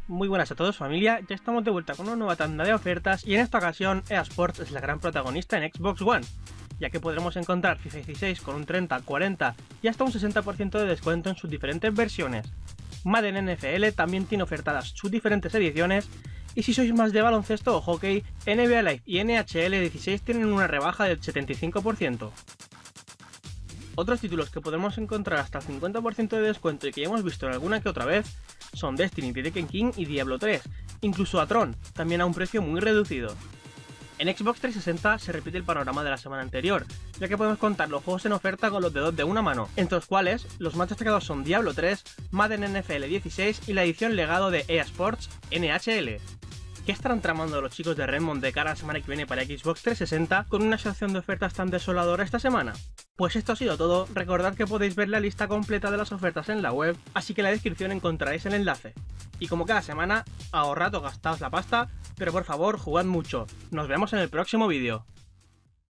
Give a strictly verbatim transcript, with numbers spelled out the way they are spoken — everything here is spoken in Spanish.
Muy buenas a todos familia, ya estamos de vuelta con una nueva tanda de ofertas y en esta ocasión E A Sports es la gran protagonista en Xbox One, ya que podremos encontrar FIFA dieciséis con un treinta, cuarenta y hasta un sesenta por ciento de descuento en sus diferentes versiones. Madden N F L también tiene ofertadas sus diferentes ediciones y si sois más de baloncesto o hockey, N B A Live y N H L dieciséis tienen una rebaja del setenta y cinco por ciento. Otros títulos que podemos encontrar hasta el cincuenta por ciento de descuento y que ya hemos visto alguna que otra vez son Destiny, The Taken King y Diablo tres, incluso a Tron, también a un precio muy reducido. En Xbox trescientos sesenta se repite el panorama de la semana anterior, ya que podemos contar los juegos en oferta con los dedos de una mano, entre los cuales los más destacados son Diablo tres, Madden N F L dieciséis y la edición legado de E A Sports N H L. ¿Qué estarán tramando los chicos de Redmond de cara a la semana que viene para Xbox trescientos sesenta con una sección de ofertas tan desoladora esta semana? Pues esto ha sido todo, recordad que podéis ver la lista completa de las ofertas en la web, así que en la descripción encontraréis el enlace. Y como cada semana, ahorrad o gastaos la pasta, pero por favor jugad mucho. Nos vemos en el próximo vídeo.